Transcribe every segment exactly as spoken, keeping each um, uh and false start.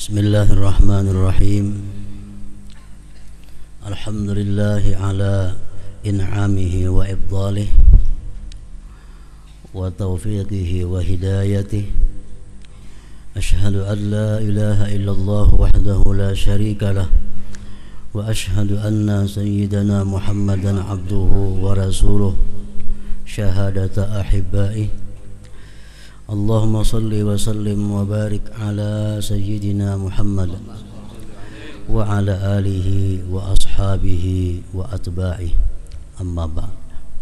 Bismillahirrahmanirrahim. Alhamdulillahi ala in'amihi wa ibdalih wa taufiqihi wa hidayatih. Ashhadu an la ilaha illallah wahdahu la sharika lah wa ashhadu anna sayyidana Muhammadan abduhu wa rasuluh syahadata ahibbaih. Allahumma salli wa sallim wa barik ala sayyidina Muhammad wa ala alihi wa ashabihi wa atba'i, amma ba'd.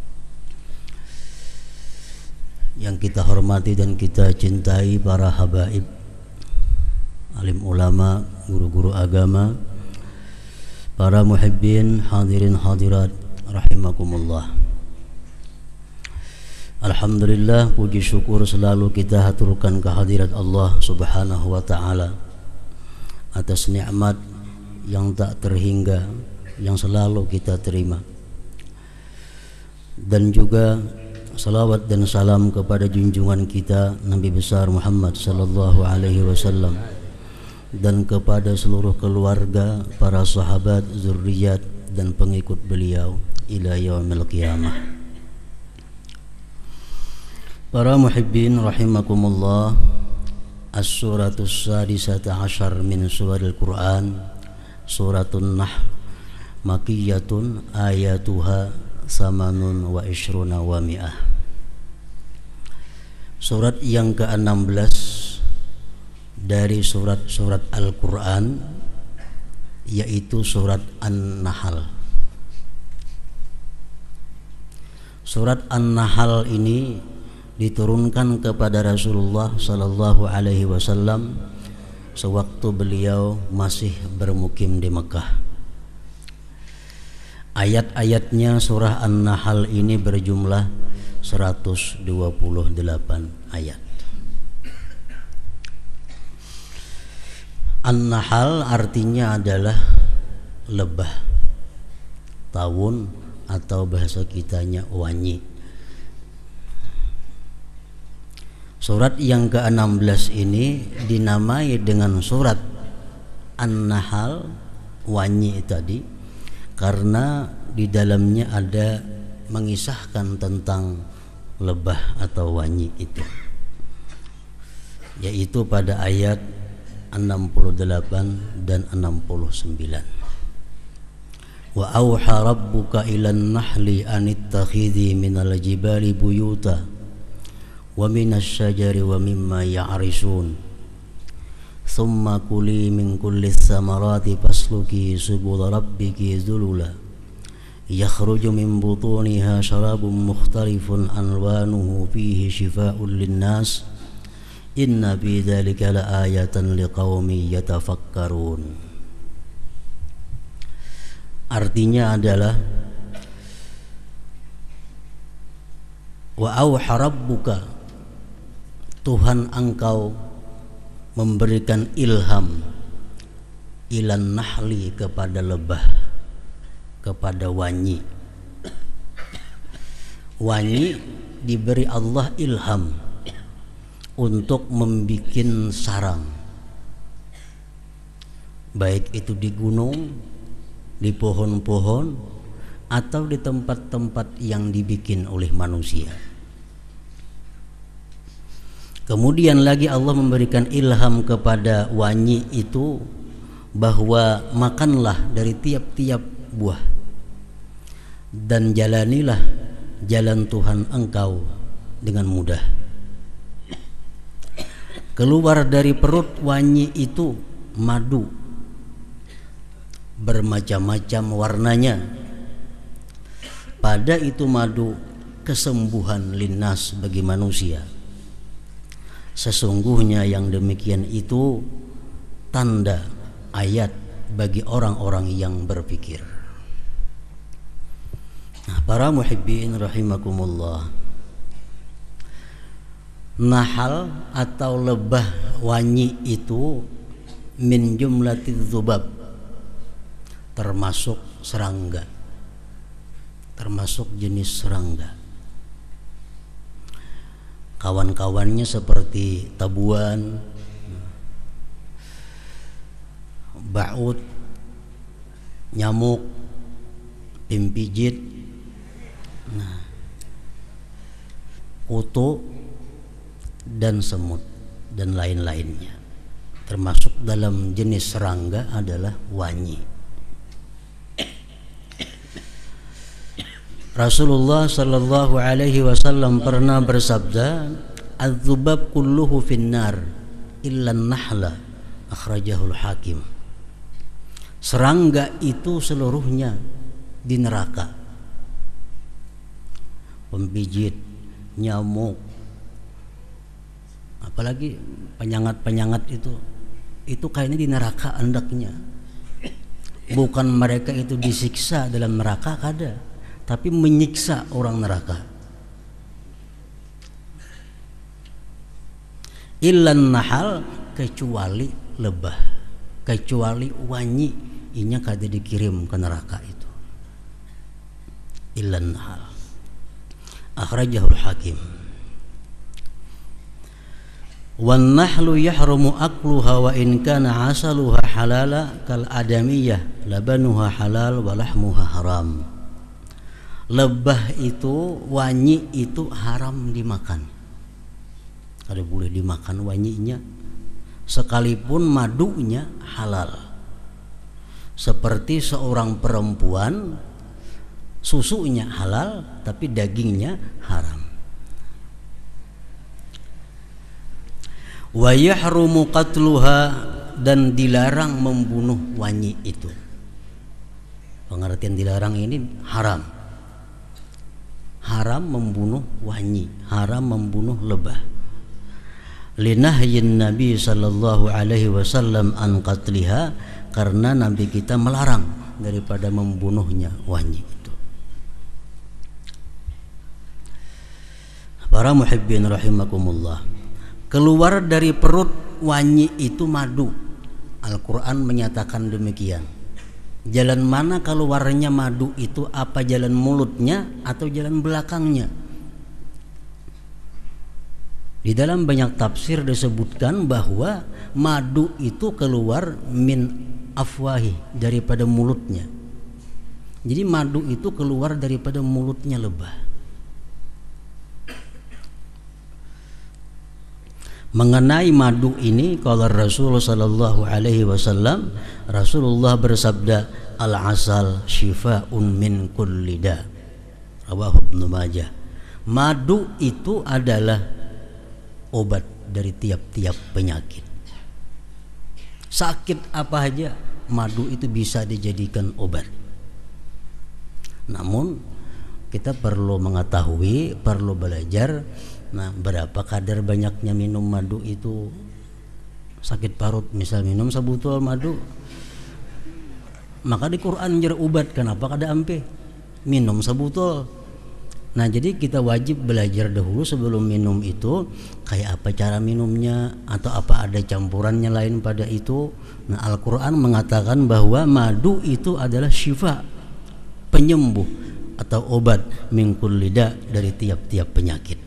Yang kita hormati dan kita cintai para habaib, alim ulama, guru-guru agama, para muhibbin, hadirin hadirat rahimakumullah. Alhamdulillah, puji syukur selalu kita haturkan kehadirat Allah subhanahu wa ta'ala atas nikmat yang tak terhingga yang selalu kita terima, dan juga salawat dan salam kepada junjungan kita Nabi besar Muhammad sallallahu alaihi wasallam dan kepada seluruh keluarga, para sahabat, zurriyat dan pengikut beliau ila yaumil qiyamah. Para muhibbin rahimakumullah, as-suratus sadisata asyar min suril Quran, suratun Nahl, makiyatun, ayatuha samanun wa ishruna wa mi'ah. Surat yang ke enam belas dari surat-surat Al-Quran, yaitu surat An-Nahl. Surat An-Nahl ini diturunkan kepada Rasulullah sallallahu alaihi wasallam sewaktu beliau masih bermukim di Mekah. Ayat-ayatnya surah An-Nahl ini berjumlah seratus dua puluh delapan ayat. An-Nahl artinya adalah lebah, tawun, atau bahasa kitanya wanyi. Surat yang ke enam belas ini dinamai dengan surat An-Nahl, wanyi tadi, karena di dalamnya ada mengisahkan tentang lebah atau wanyi itu, yaitu pada ayat enam puluh delapan dan enam puluh sembilan. Wa auha rabbuka ilan nahli anittakhidhi minal jibali buyuta wa minasy syajari wa mimma ya'rishun thumma kuli min kulli tsamarati fasluki subula rabbiki dzulula yakhruju min butuniha syarabun mukhtalifun alwanuhu fihi shifaa'un linnas inna fi dzalika laayatan liqaumin yatafakkarun. Artinya adalah wa auha rabbuka, Tuhan engkau memberikan ilham, ilan nahli, kepada lebah, kepada wanyi. Wanyi diberi Allah ilham untuk membuat sarang, baik itu di gunung, di pohon-pohon, atau di tempat-tempat yang dibikin oleh manusia. Kemudian lagi Allah memberikan ilham kepada wanyi itu bahwa makanlah dari tiap-tiap buah dan jalanilah jalan Tuhan engkau dengan mudah. Keluar dari perut wanyi itu madu bermacam-macam warnanya. Pada itu madu kesembuhan linnas, bagi manusia. Sesungguhnya yang demikian itu tanda ayat bagi orang-orang yang berpikir. Nah, para muhibbin rahimakumullah, Nahl atau lebah wanyi itu min jumlatiz dzubab, termasuk serangga, termasuk jenis serangga. Kawan-kawannya seperti tabuan, baut, nyamuk, pimpijit, nah, kutu dan semut dan lain-lainnya. Termasuk dalam jenis serangga adalah wanyi. Rasulullah sallallahu alaihi wasallam pernah bersabda, "Adz-dzubab kulluhu finnar illa an-nahla," akhrajahul Hakim. Serangga itu seluruhnya di neraka. Pembijit, nyamuk, apalagi penyangat-penyangat itu itu kayaknya di neraka hendaknya. Bukan mereka itu disiksa dalam neraka kada, tapi menyiksa orang neraka. Illan nahal, kecuali lebah, kecuali wanyi, inya kada dikirim ke neraka itu. Illan nahal, akhrajahul Hakim. Wan nahlu yahrumu akluha wa in kana asaluha halala kal adamiyah labanuha halal wa lahmuha haram. Lebah itu, wanyi itu haram dimakan. Kada boleh dimakan wanyinya, sekalipun madunya halal. Seperti seorang perempuan, susunya halal tapi dagingnya haram. Wa yahrumu qatluha, dan dilarang membunuh wanyi itu. Pengertian dilarang ini haram. Haram membunuh wanyi, haram membunuh lebah. Linahyin Nabi sallallahu alaihi wasallam an qatliha, karena Nabi kita melarang daripada membunuhnya wanyi itu. Para muhibbin rahimakumullah, keluar dari perut wanyi itu madu. Al-Quran menyatakan demikian. Jalan mana keluarnya madu itu? Apa jalan mulutnya atau jalan belakangnya? Di dalam banyak tafsir disebutkan bahwa madu itu keluar min afwahi, daripada mulutnya. Jadi madu itu keluar daripada mulutnya lebah. Mengenai madu ini, kalau Rasulullah sallallahu alaihi wasallam, Rasulullah bersabda, al-asal shifaa'un min kulli da, rawahu Ibnu Majah. Madu itu adalah obat dari tiap-tiap penyakit. Sakit apa aja, madu itu bisa dijadikan obat. Namun kita perlu mengetahui, perlu belajar. Nah, berapa kadar banyaknya minum madu itu sakit parut. Misal minum sebotol madu, maka di Quran jar obat, kenapa kada ampe minum sebotol. Nah, jadi kita wajib belajar dahulu sebelum minum itu, kayak apa cara minumnya, atau apa ada campurannya lain pada itu. Nah, Al-Quran mengatakan bahwa madu itu adalah syifa, penyembuh atau obat min kulli da, dari tiap-tiap penyakit.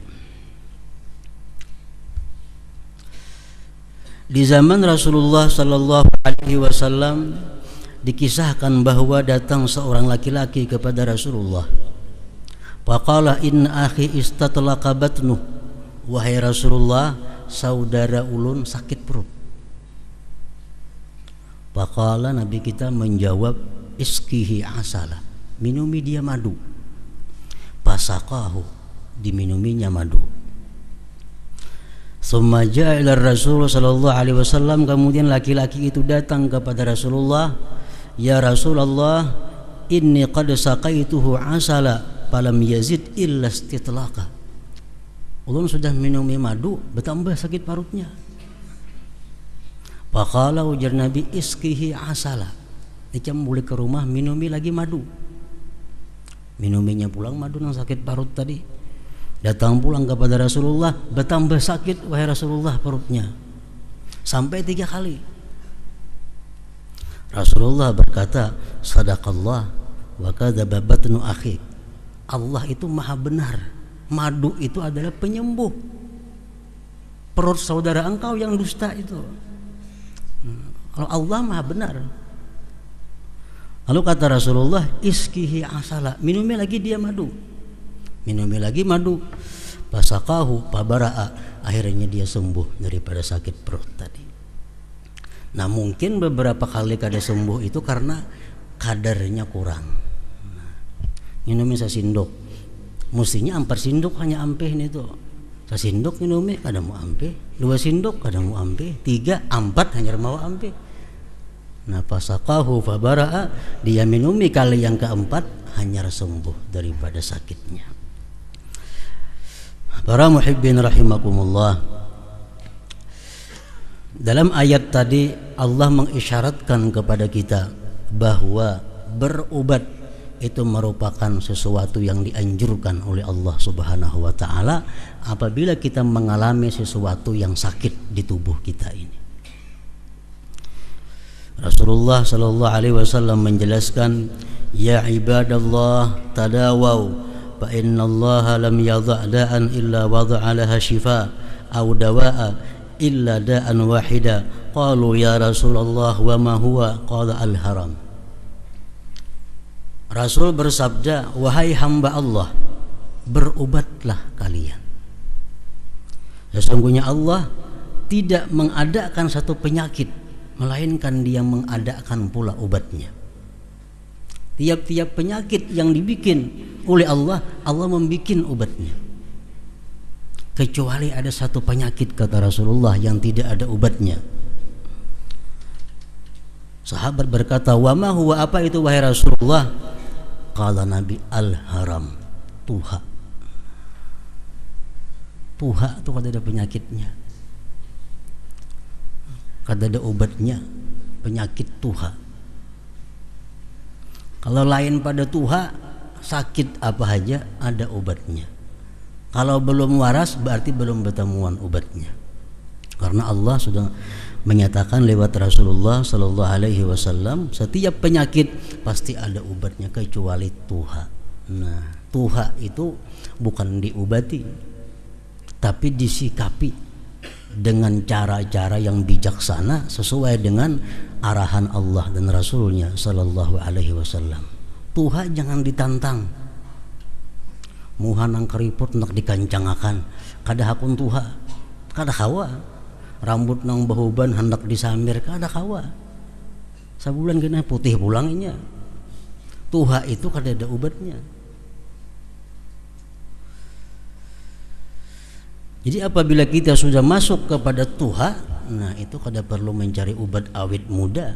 Di zaman Rasulullah sallallahu alaihi wasallam dikisahkan bahwa datang seorang laki-laki kepada Rasulullah. Faqala inna akhi istatlaqa batnu, wahai Rasulullah, saudara ulun sakit perut. Faqala, Nabi kita menjawab, iskihi asala, minumi dia madu. Pasaqahu, diminuminya madu. Summa ja'a ila Rasul sallallahu alaihi wasallam, kemudian laki-laki itu datang kepada Rasulullah, ya Rasulullah, inni qad saqaituhu asala falam yazid illa istitlaqa. Ulun sudah minumi madu, bertambah sakit parutnya. Faqala, ujar Nabi, iskihi asala, ikam boleh ke rumah minumi lagi madu. Minuminya pulang madu yang sakit parut tadi. Datang pulang kepada Rasulullah, bertambah sakit wahai Rasulullah perutnya, sampai tiga kali. Rasulullah berkata, sadaqallah wa kadzaba batnu akhik. Allah itu maha benar, madu itu adalah penyembuh. Perut saudara engkau yang dusta itu. Kalau Allah maha benar. Lalu kata Rasulullah, iskihi asala, minumi lagi dia madu, minumi lagi madu. Pasakahu pabara'a, akhirnya dia sembuh daripada sakit perut tadi. Nah mungkin beberapa kali kada sembuh itu karena kadarnya kurang. Nah, minumi sasindok, mestinya ampar sindok hanya ampeh nih tuh. Sasindok minumi kada mau ampeh, dua sindok kada mau ampeh, tiga, empat hanya mau ampeh. Nah pasakahu fabara'a, dia minumi kali yang keempat hanya sembuh daripada sakitnya. Para muhibbin rahimakumullah, dalam ayat tadi Allah mengisyaratkan kepada kita bahwa berobat itu merupakan sesuatu yang dianjurkan oleh Allah Subhanahu wa taala apabila kita mengalami sesuatu yang sakit di tubuh kita ini. Rasulullah sallallahu alaihi wasallam menjelaskan, ya ibadallah tadawau fa innallaha lam yadha' da'an illa wada'a laha shifa aw dawa'a illa da'an wahida. Qalu ya Rasulullah wa ma huwa? Qala al-haram. Rasul bersabda, wahai hamba Allah, berobatlah kalian. Sesungguhnya Allah tidak mengadakan satu penyakit melainkan dia mengadakan pula obatnya. Tiap-tiap penyakit yang dibikin oleh Allah, Allah membikin obatnya. Kecuali ada satu penyakit, kata Rasulullah, yang tidak ada obatnya. Sahabat berkata, wa ma huwa, apa itu wahai Rasulullah? Kala Nabi, al-haram, tuha. Tuha itu kada ada penyakitnya, kada ada obatnya, penyakit tuha. Kalau lain pada tuha, sakit apa aja ada obatnya. Kalau belum waras berarti belum bertemuan obatnya. Karena Allah sudah menyatakan lewat Rasulullah sallallahu alaihi wasallam, setiap penyakit pasti ada obatnya kecuali tuha. Nah, tuha itu bukan diobati, tapi disikapi dengan cara-cara yang bijaksana sesuai dengan arahan Allah dan Rasulnya sallallahu alaihi wasallam. Tuha jangan ditantang. Muhanang keriput nak dikancangakan, kada hakun tuha, kada kawa. Rambut nang bahuban hendak disamir, kada kawa. Sabulan kena putih pulangnya. Tuha itu kada ada obatnya. Jadi apabila kita sudah masuk kepada tuha, nah itu kada perlu mencari obat awet muda.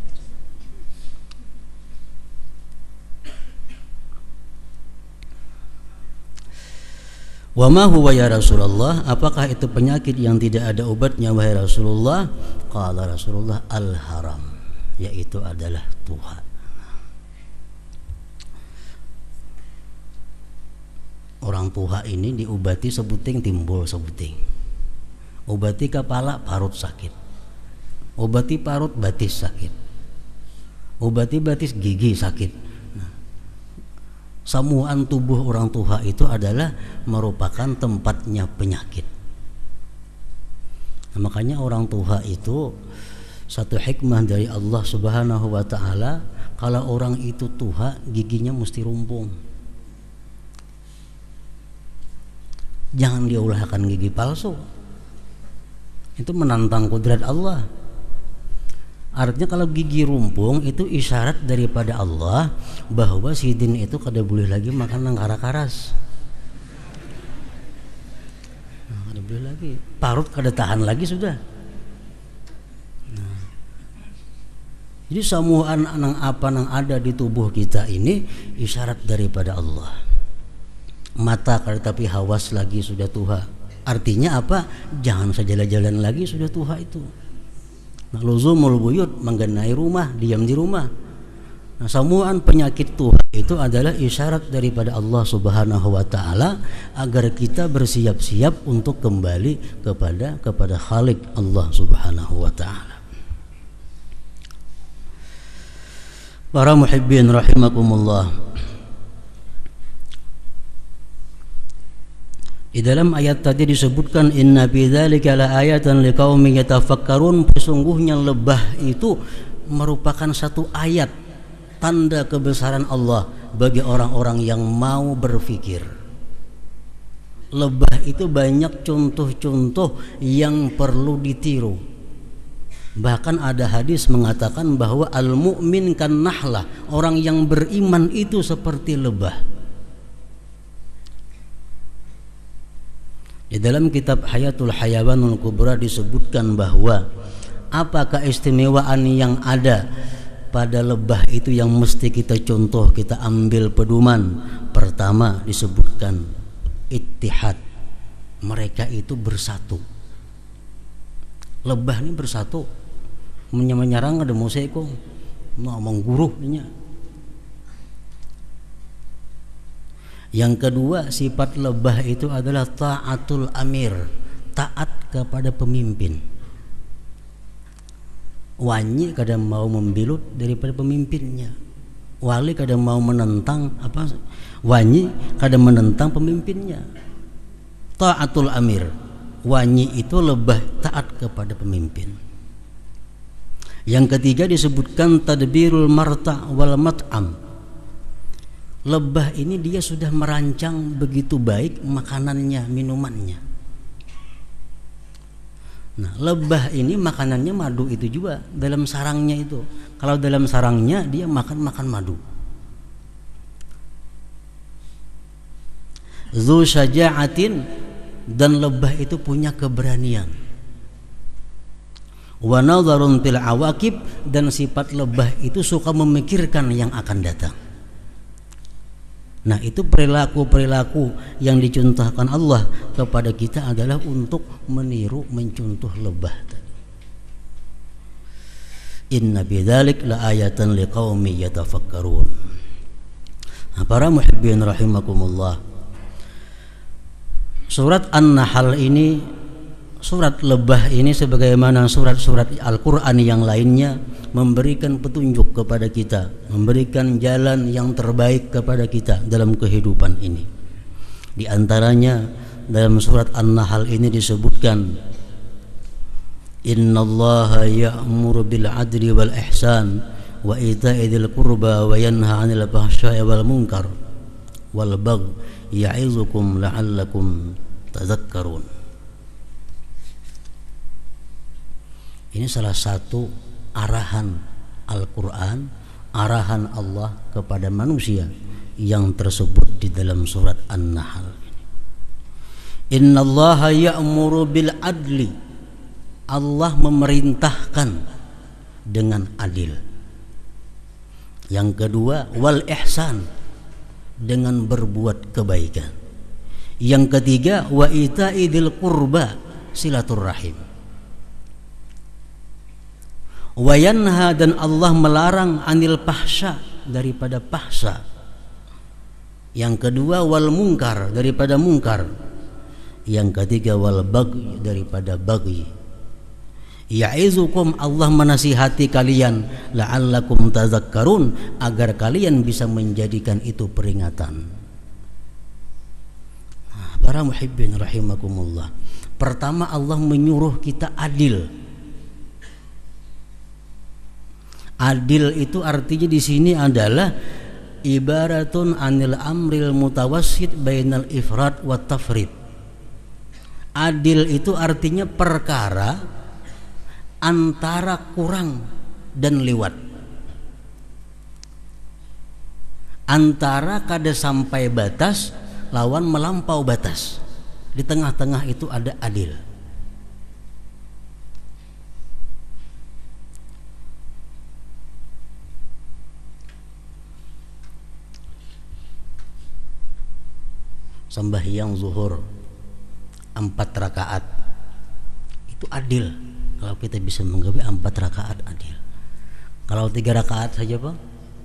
Wa ma huwa ya Rasulullah, apakah itu penyakit yang tidak ada obatnya wahai Rasulullah? Qala Rasulullah, al-haram, yaitu adalah tuha. Orang tuha ini diobati sebuting timbul sebuting. Obati kepala parut sakit. Obati parut batis sakit. Obati batis gigi sakit. Samuan tubuh orang tuha itu adalah merupakan tempatnya penyakit. Nah, makanya orang tuha itu satu hikmah dari Allah Subhanahu wa taala, kalau orang itu tuha giginya mesti rumpung. Jangan diulahkan gigi palsu. Itu menantang kudrat Allah. Artinya kalau gigi rumpung itu isyarat daripada Allah bahwa si Din itu kada boleh lagi makan nang kara-karas. Nah, kada boleh lagi. Parut kada tahan lagi sudah. Nah. Jadi semua nang apa nang ada di tubuh kita ini isyarat daripada Allah. Mata kada tapi hawas lagi sudah tuha. Artinya apa? Jangan sajalan-jalan lagi sudah tuha itu. Nah, luzumul buyut, menggenai rumah, diam di rumah. Nah, semuaan penyakit tuha itu adalah isyarat daripada Allah Subhanahu wa taala agar kita bersiap-siap untuk kembali kepada kepada Khalik Allah Subhanahu wa taala. Para muhibbin rahimakumullah. Di dalam ayat tadi disebutkan inna fi dzalika laayatan liqaumin yatafakkarun, sesungguhnya lebah itu merupakan satu ayat tanda kebesaran Allah bagi orang-orang yang mau berpikir. Lebah itu banyak contoh-contoh yang perlu ditiru. Bahkan ada hadis mengatakan bahwa al-mu'min kan nahlah, orang yang beriman itu seperti lebah. Di dalam kitab Hayatul Hayawanul Kubra disebutkan bahwa apa keistimewaan yang ada pada lebah itu yang mesti kita contoh, kita ambil pedoman. Pertama disebutkan ittihad, mereka itu bersatu. Lebah ini bersatu, menyerang ada musiko, mau mengguruhnya. Yang kedua, sifat lebah itu adalah ta'atul amir, taat kepada pemimpin. Wanyi kadang mau membilut daripada pemimpinnya. Wali kadang mau menentang apa? Wanyi kadang menentang pemimpinnya. Ta'atul amir, wanyi itu lebah taat kepada pemimpin. Yang ketiga disebutkan tadbirul marta' wal mat'am. Lebah ini dia sudah merancang begitu baik makanannya, minumannya. Nah, lebah ini makanannya madu itu juga dalam sarangnya itu. Kalau dalam sarangnya dia makan makan madu. Dzu syaja'atin, dan lebah itu punya keberanian. Wa nadharun fil awaqib, dan sifat lebah itu suka memikirkan yang akan datang. Nah, itu perilaku-perilaku yang dicontohkan Allah kepada kita adalah untuk meniru, mencontoh lebah tadi. Inna bidzalik laayatan liqaumin yatafakkarun. Nah, para muhibbin rahimakumullah, surat An-Nahl ini, surat lebah ini sebagaimana surat-surat Al-Quran yang lainnya memberikan petunjuk kepada kita, memberikan jalan yang terbaik kepada kita dalam kehidupan ini. Di antaranya dalam surat An-Nahl ini disebutkan innallaha ya'muru bil adli wal ihsan wa ita'i dzil qurba wa yanha 'anil fahsya'i wal munkar wal baghi ya'izukum la'allakum tadhakkarun. Ini salah satu arahan Al-Quran, arahan Allah kepada manusia yang tersebut di dalam surat An-Nahl. Innallaha ya'muru bil adli, Allah memerintahkan dengan adil. Yang kedua, wal ihsan, dengan berbuat kebaikan. Yang ketiga, wa ita'i dzil qurba, silaturrahim. Wayanha, dan Allah melarang anil fahsya, daripada fahsya. Yang kedua, wal munkar, daripada mungkar. Yang ketiga, wal baghi, daripada baghi. Ya'izukum, Allah menasihati kalian, la'allakum tadhakkarun, agar kalian bisa menjadikan itu peringatan. Nah, para muhibbin rahimakumullah, pertama Allah menyuruh kita adil. Adil itu artinya di sini adalah ibaratun anil amril mutawassit bainal ifrat wa tafrid. Adil itu artinya perkara antara kurang dan liwat, antara kada sampai batas lawan melampau batas. Di tengah-tengah itu ada adil. Sembahyang zuhur empat rakaat itu adil. Kalau kita bisa menggawe empat rakaat adil. Kalau tiga rakaat saja Bang,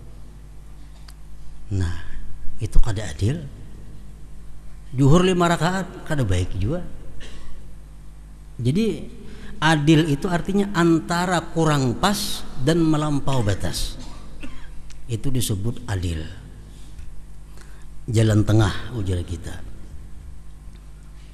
nah itu kada adil. Zuhur lima rakaat kada baik juga. Jadi adil itu artinya antara kurang pas dan melampau batas. Itu disebut adil. Jalan tengah ujar kita.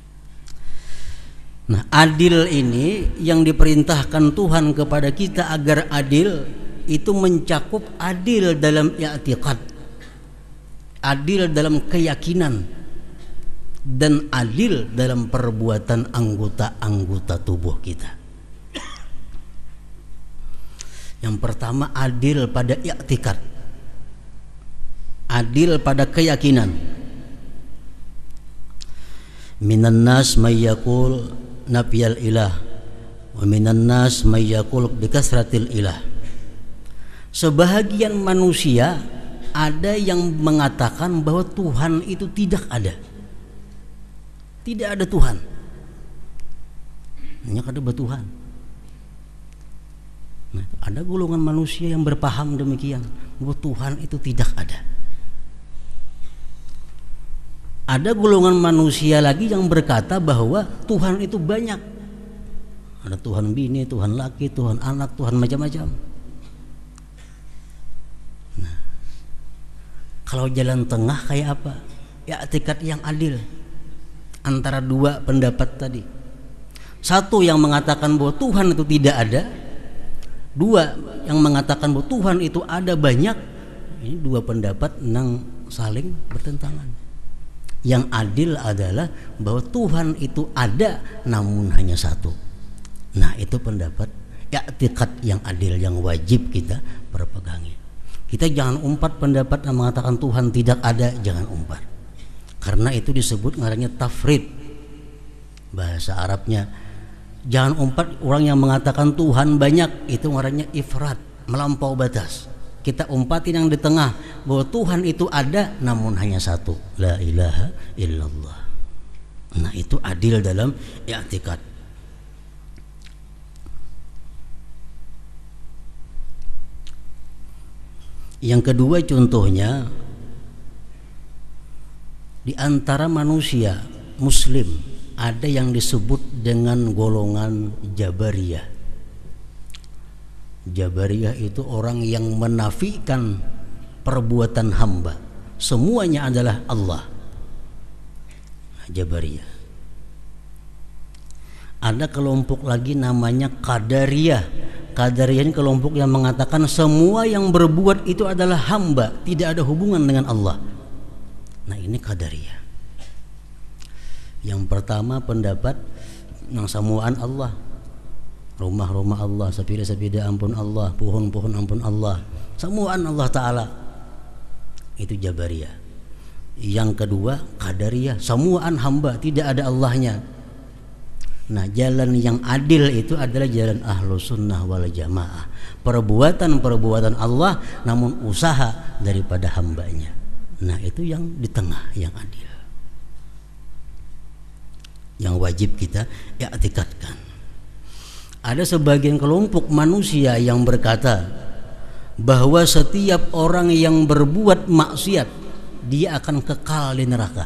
Nah, adil ini yang diperintahkan Tuhan kepada kita agar adil itu mencakup adil dalam i'tiqad, adil dalam keyakinan, dan adil dalam perbuatan anggota-anggota tubuh kita. Yang pertama, adil pada i'tiqad, adil pada keyakinan. Minan nas may yaqul nafyal ilah wa minan nas may yaqul bikasratil ilah. Sebahagian manusia ada yang mengatakan bahwa Tuhan itu tidak ada. Tidak ada Tuhan. Hanya ada Tuhan. Nah, ada golongan manusia yang berpaham demikian, bahwa Tuhan itu tidak ada. Ada golongan manusia lagi yang berkata bahwa Tuhan itu banyak. Ada Tuhan bini, Tuhan laki, Tuhan anak, Tuhan macam-macam. Nah, kalau jalan tengah kayak apa? Ya, i'tiqad yang adil antara dua pendapat tadi. Satu yang mengatakan bahwa Tuhan itu tidak ada, dua yang mengatakan bahwa Tuhan itu ada banyak. Ini dua pendapat yang saling bertentangan. Yang adil adalah bahwa Tuhan itu ada namun hanya satu. Nah, itu pendapat i'tiqad yang adil yang wajib kita perpegangi. Kita jangan umpat pendapat yang mengatakan Tuhan tidak ada, jangan umpat. Karena itu disebut ngarannya tafrid. Bahasa Arabnya. Jangan umpat orang yang mengatakan Tuhan banyak, itu ngarannya ifrat, melampau batas. Kita umpatin yang di tengah, bahwa Tuhan itu ada namun hanya satu, la ilaha illallah. Nah, itu adil dalam i'tiqad. Yang kedua contohnya, di antara manusia muslim ada yang disebut dengan golongan Jabariyah. Jabariyah itu orang yang menafikan perbuatan hamba, semuanya adalah Allah. Jabariyah. Ada kelompok lagi namanya Qadariyah. Qadariyah ini kelompok yang mengatakan semua yang berbuat itu adalah hamba, tidak ada hubungan dengan Allah. Nah, ini Qadariyah. Yang pertama pendapat yang samuan Allah. Rumah-rumah Allah, sepeda-sepeda ampun Allah, pohon-pohon ampun Allah, semuaan Allah Ta'ala. Itu Jabariyah. Yang kedua Qadariyah, semuaan hamba, tidak ada Allahnya. Nah, jalan yang adil itu adalah jalan ahlu sunnah wal jamaah. Perbuatan-perbuatan Allah namun usaha daripada hambanya. Nah, itu yang di tengah, yang adil, yang wajib kita i'tikadkan. Ada sebagian kelompok manusia yang berkata bahwa setiap orang yang berbuat maksiat dia akan kekal di neraka.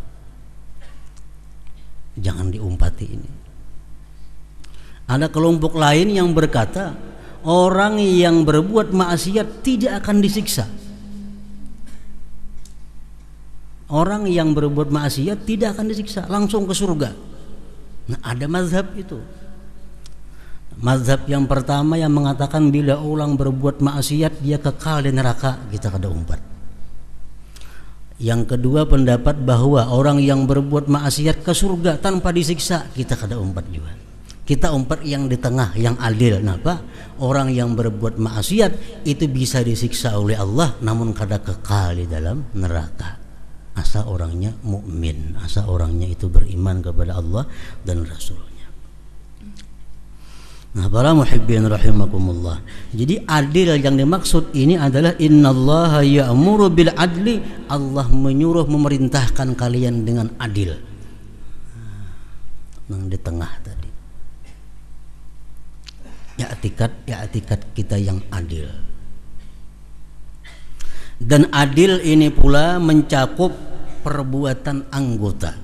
Jangan diumpati ini. Ada kelompok lain yang berkata orang yang berbuat maksiat tidak akan disiksa. Orang yang berbuat maksiat tidak akan disiksa, langsung ke surga. Nah, ada mazhab itu. Mazhab yang pertama yang mengatakan bila orang berbuat maksiat dia kekal di neraka, kita kada umpat. Yang kedua pendapat bahwa orang yang berbuat maksiat ke surga tanpa disiksa, kita kada umpat juga. Kita umpat yang di tengah, yang adil. Kenapa? Orang yang berbuat maksiat itu bisa disiksa oleh Allah namun kada kekal di dalam neraka. Asal orangnya mukmin, asal orangnya itu beriman kepada Allah dan Rasulnya. Nah, para muhibbin rahimakumullah. Jadi adil yang dimaksud ini adalah innallaha ya'muru bil adli. Allah menyuruh, memerintahkan kalian dengan adil. Yang di tengah tadi. I'tikad, i'tikad kita yang adil. Dan adil ini pula mencakup perbuatan anggota.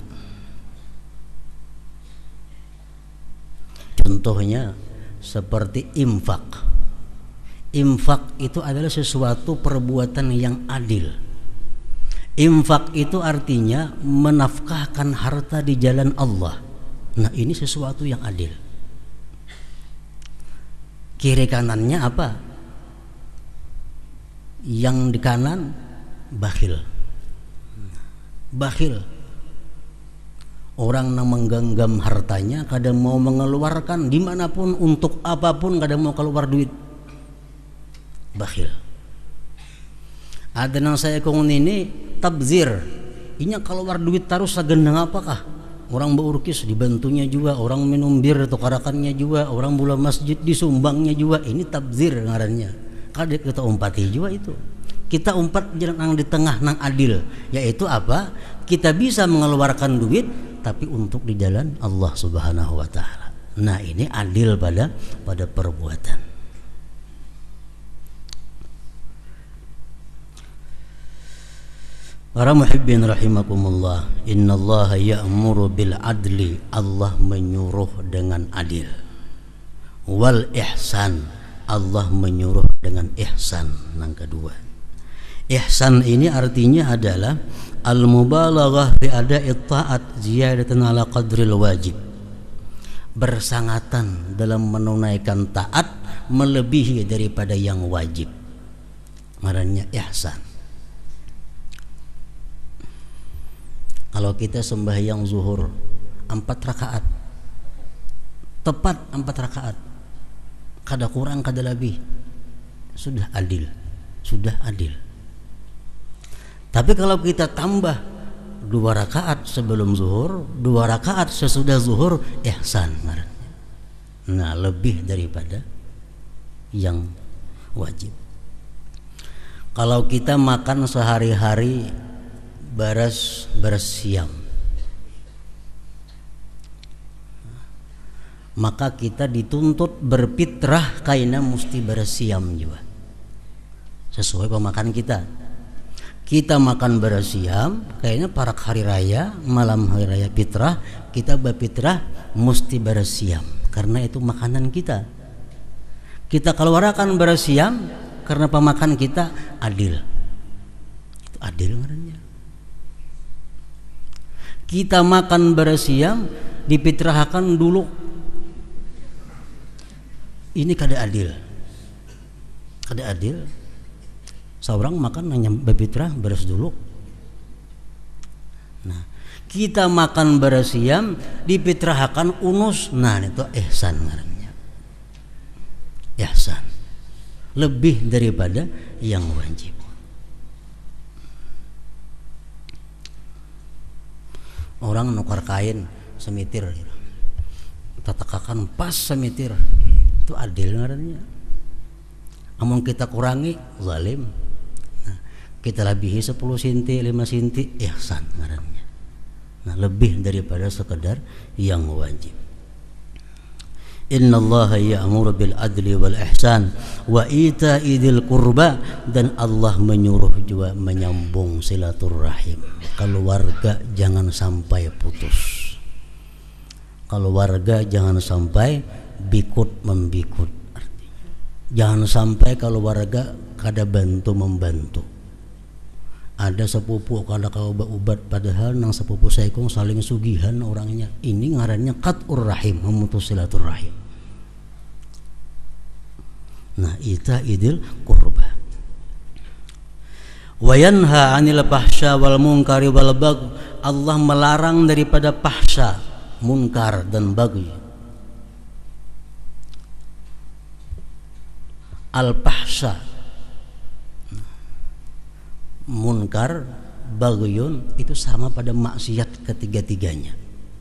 Contohnya seperti infak. Infak itu adalah sesuatu perbuatan yang adil. Infak itu artinya menafkahkan harta di jalan Allah. Nah, ini sesuatu yang adil. Kiri kanannya apa? Yang di kanan bakhil. Bakhil. Orang yang menggenggam hartanya kadang mau mengeluarkan dimanapun untuk apapun, kadang mau keluar duit. Bakhil. Ada yang saya kong ini tabzir. Ini keluar duit terus segendang apakah? Orang beurkis dibantunya juga, orang minum bir tukarakannya juga, orang bola masjid disumbangnya juga. Ini tabzir ngarannya. Kadek kita umpati juga itu. Kita umpat yang di tengah nang adil, yaitu apa? Kita bisa mengeluarkan duit tapi untuk di jalan Allah Subhanahu wa taala. Nah, ini adil pada pada perbuatan. Para muhibbin rahimakumullah, innallaha ya'muru bil adli, Allah menyuruh dengan adil. Wal ihsan, Allah menyuruh dengan ihsan. Yang kedua, ihsan ini artinya adalah al-mubalaghah fi ada'i ta'at ziyadatan ala qadril wajib. Bersangatan dalam menunaikan taat melebihi daripada yang wajib. Marahnya ihsan. Kalau kita sembahyang zuhur empat rakaat, tepat empat rakaat, kada kurang kada lebih, sudah adil, sudah adil. Tapi kalau kita tambah dua rakaat sebelum zuhur, dua rakaat sesudah zuhur, ihsan. Nah, lebih daripada yang wajib. Kalau kita makan sehari-hari baras bersiam, maka kita dituntut berfitrah kaina mesti bersiam juga sesuai pemakan kita. Kita makan bersiam kayaknya para hari raya, malam hari raya fitrah, kita berfitrah mesti bersiam karena itu makanan kita. Kita keluarkan bersiam karena pemakan kita adil. Itu adil namanya. Kita makan bersiam difitrahkan dulu, ini kada adil, kada adil. Seorang makan hanya berfitrah beres dulu. Nah, kita makan bersiam difitrahkan unus, nah itu ihsan ngarannya. Ihsan lebih daripada yang wajib. Orang nukar kain semitir, tatakakan pas semitir, itu adil ngarannya. Amun kita kurangi zalim. Nah, kita lebihi sepuluh senti, lima senti, ihsan ngarannya. Nah, lebih daripada sekedar yang wajib. Innallaha ya'muru bil adli wal ihsan wa ita'i dzil qurba, dan Allah menyuruh juga menyambung silaturahim. Keluarga jangan sampai putus. Keluarga jangan sampai bikut membikut. Artinya, jangan sampai keluarga kada bantu membantu. Ada sepupu kada kau ubat padahal nang sepupu saikong saling sugihan orangnya. Ini ngarannya qat'ur rahim, memutus silaturahim. Nah, ita idil qurba. Wa yanha 'anil fahsya wal munkari wal baghi, Allah melarang daripada fahsya, munkar dan baghi. Al fahsya, munkar, baghiyun itu sama pada maksiat ketiga-tiganya.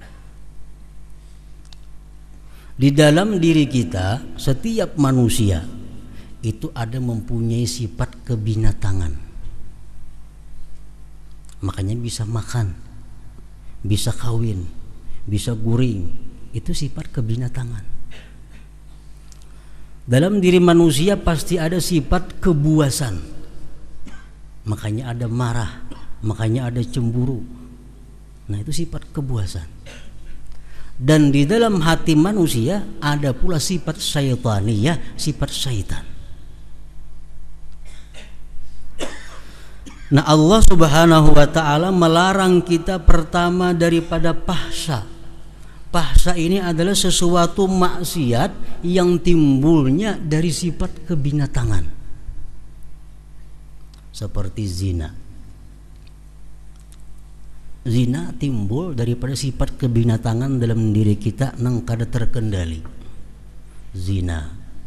Di dalam diri kita, setiap manusia itu ada mempunyai sifat kebinatangan. Makanya bisa makan, bisa kawin, bisa guring, itu sifat kebinatangan. Dalam diri manusia pasti ada sifat kebuasan. Makanya ada marah, makanya ada cemburu. Nah, itu sifat kebuasan. Dan di dalam hati manusia ada pula sifat syaitaniyah, sifat syaitan. Nah, Allah Subhanahu wa ta'ala melarang kita pertama daripada fahsya, Fahsya ini adalah sesuatu maksiat yang timbulnya dari sifat kebinatangan, seperti zina. Zina timbul daripada sifat kebinatangan dalam diri kita nang kada terkendali. Zina,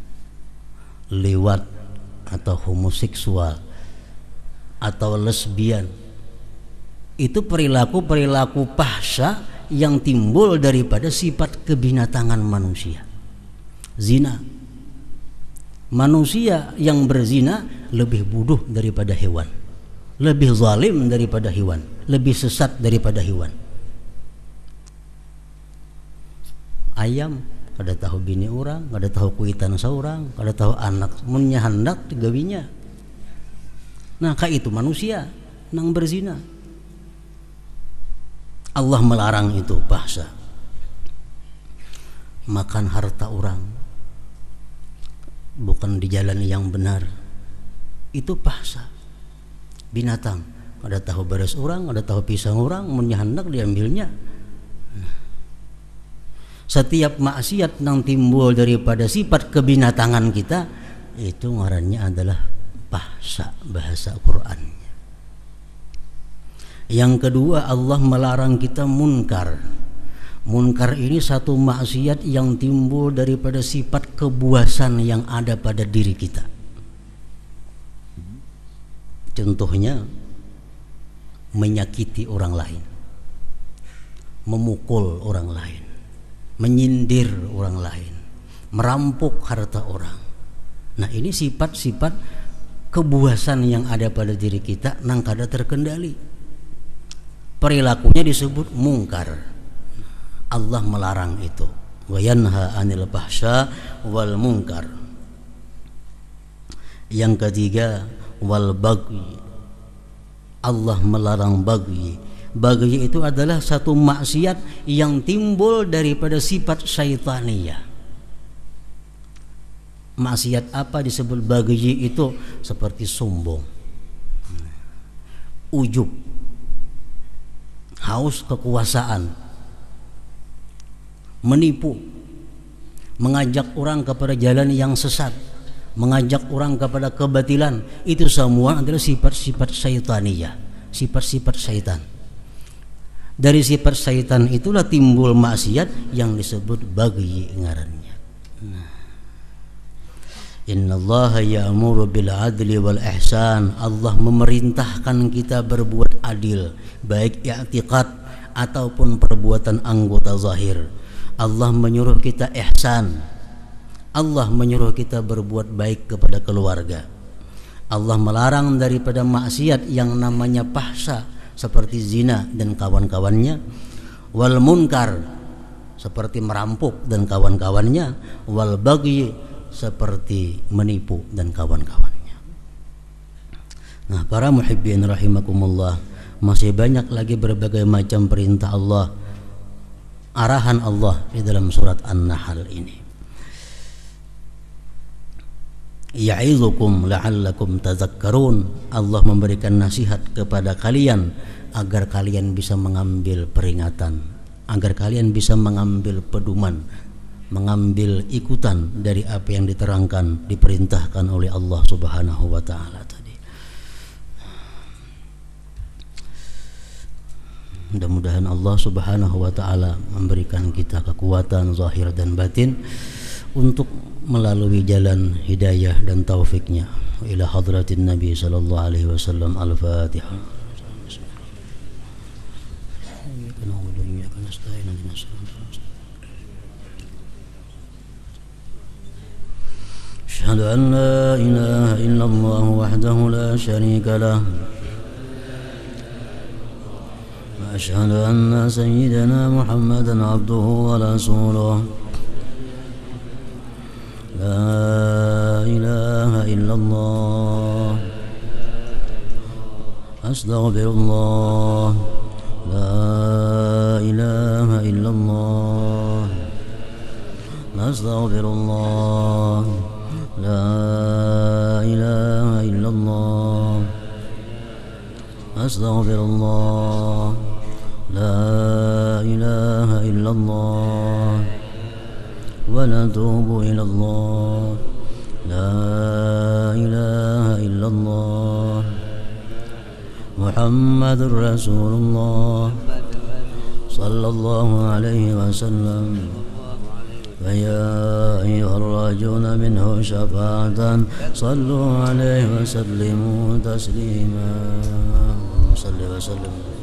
liwat atau homoseksual atau lesbian, itu perilaku-perilaku fahsya yang timbul daripada sifat kebinatangan manusia. Zina, manusia yang berzina lebih bodoh daripada hewan, lebih zalim daripada hewan, lebih sesat daripada hewan. Ayam kada tahu bini orang, kada tahu kuitan seorang, kada tahu anak munnya hendak gawinya. Nah, kayak itu manusia nang berzina. Allah melarang itu fahsya. Makan harta orang bukan di jalan yang benar, itu fahsya. Binatang ada tahu beres orang, ada tahu pisang orang, mun hendak diambilnya. Setiap maksiat yang timbul daripada sifat kebinatangan kita, itu ngarannya adalah fahsya bahasa Qur'an. Yang kedua, Allah melarang kita munkar. Munkar ini satu maksiat yang timbul daripada sifat kebuasan yang ada pada diri kita. Contohnya, menyakiti orang lain, memukul orang lain, menyindir orang lain, merampok harta orang. Nah, ini sifat-sifat kebuasan yang ada pada diri kita nang kada terkendali. Perilakunya disebut mungkar. Allah melarang itu. Wa yanha 'anil fahsya wal munkar. Yang ketiga, wal baghi. Allah melarang baghi. Baghi itu adalah satu maksiat yang timbul daripada sifat syaitaniyah. Maksiat apa disebut baghi itu? Seperti sombong, ujub, haus kekuasaan, menipu, mengajak orang kepada jalan yang sesat, mengajak orang kepada kebatilan. Itu semua adalah sifat-sifat syaitaniyah, sifat-sifat syaitan. Dari sifat syaitan itulah timbul maksiat yang disebut baghi ngarannya. Nah. Innallaha ya'muru bil adli wal ihsan. Allah memerintahkan kita berbuat adil, baik i'tiqad ataupun perbuatan anggota zahir. Allah menyuruh kita ihsan. Allah menyuruh kita berbuat baik kepada keluarga. Allah melarang daripada maksiat yang namanya fahsya seperti zina dan kawan-kawannya, wal munkar seperti merampok dan kawan-kawannya, wal baghi seperti menipu dan kawan-kawannya. Nah, para muhibbin rahimakumullah, masih banyak lagi berbagai macam perintah Allah, arahan Allah di dalam surat An-Nahl ini. Ya'izukum la'allakum tazakkarun. Allah memberikan nasihat kepada kalian agar kalian bisa mengambil peringatan, agar kalian bisa mengambil pedoman, mengambil ikutan dari apa yang diterangkan, diperintahkan oleh Allah Subhanahu wa taala tadi. Mudah-mudahan Allah Subhanahu wa taala memberikan kita kekuatan zahir dan batin untuk melalui jalan hidayah dan taufiknya. Ila hadratin Nabi sallallahu alaihi wasallam. Al-Fatihah. Asyhadu an la ilaha illallah wahdahu la syarika lah. Wa asyhadu anna sayyidana Muhammadan abduhu wa rasuluh. La ilaha illallah. Astaghfirullah. La ilaha illallah. Astaghfirullah. La ilaha illallah. Astaghfirullah. لا إله إلا الله ونتوب إلى الله لا إله إلا الله محمد رسول الله صلى الله عليه وسلم فيا أيها الراجون منه شفاعة صلوا عليه وسلموا تسليما صل وسلم